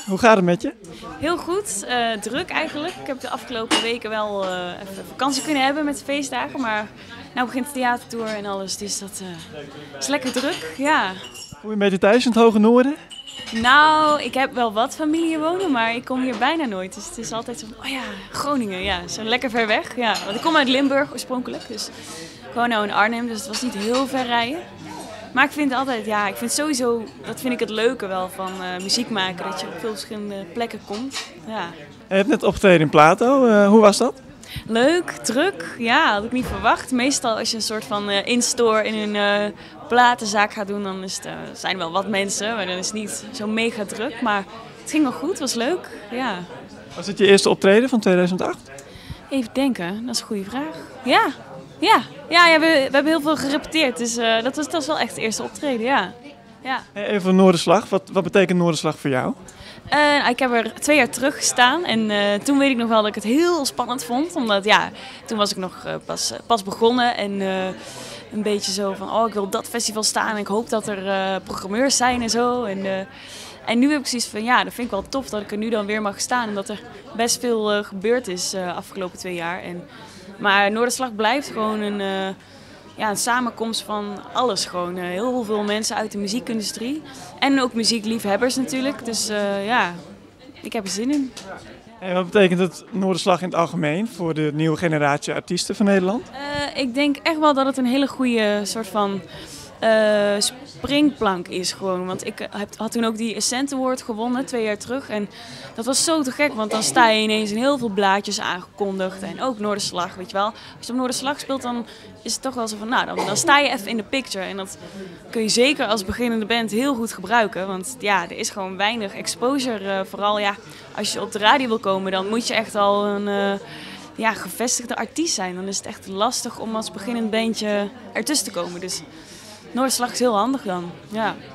Hoe gaat het met je? Heel goed, druk eigenlijk. Ik heb de afgelopen weken wel even vakantie kunnen hebben met de feestdagen, maar nu begint de theatertour en alles, dus dat is lekker druk, ja. Voel je een beetje thuis in het Hoge Noorden? Nou, ik heb wel wat familie wonen, maar ik kom hier bijna nooit. Dus het is altijd zo van, oh ja, Groningen, ja, zo lekker ver weg. Ja, want ik kom uit Limburg oorspronkelijk, dus gewoon nou in Arnhem, dus het was niet heel ver rijden. Maar ik vind altijd, ja, ik vind sowieso, dat vind ik het leuke wel van muziek maken, dat je op veel verschillende plekken komt. Ja. Je hebt net opgetreden in Plato. Hoe was dat? Leuk, druk, ja, had ik niet verwacht. Meestal als je een soort van in-store in een platenzaak gaat doen, dan zijn er wel wat mensen, maar dan is het niet zo mega druk. Maar het ging wel goed, het was leuk, ja. Was het je eerste optreden van 2008? Even denken, dat is een goede vraag. Ja, we hebben heel veel gerepeteerd, dus dat was wel echt de eerste optreden, ja. Even voor Noorderslag. Wat betekent Noorderslag voor jou? Ik heb er 2 jaar terug gestaan en toen weet ik nog wel dat ik het heel spannend vond. Omdat ja, toen was ik nog pas begonnen en een beetje zo van, oh, ik wil op dat festival staan en ik hoop dat er programmeurs zijn en zo. En nu heb ik zoiets van, ja, dat vind ik wel tof dat ik er nu dan weer mag staan. En dat er best veel gebeurd is de afgelopen 2 jaar. Maar Noorderslag blijft gewoon een samenkomst van alles gewoon. Heel veel mensen uit de muziekindustrie. En ook muziekliefhebbers natuurlijk. Dus ik heb er zin in. En wat betekent het Noorderslag in het algemeen voor de nieuwe generatie artiesten van Nederland? Ik denk echt wel dat het een hele goede soort van springplank is gewoon. Want ik had toen ook die Ascent Award gewonnen 2 jaar terug. En dat was zo te gek, want dan sta je ineens in heel veel blaadjes aangekondigd. En ook Noorderslag, weet je wel. Als je op Noorderslag speelt, dan is het toch wel zo van, nou, dan sta je even in de picture. En dat kun je zeker als beginnende band heel goed gebruiken. Want ja, er is gewoon weinig exposure. Vooral ja, als je op de radio wil komen, dan moet je echt al een gevestigde artiest zijn. Dan is het echt lastig om als beginnend bandje ertussen te komen. Dus Noorderslag is heel handig dan, ja.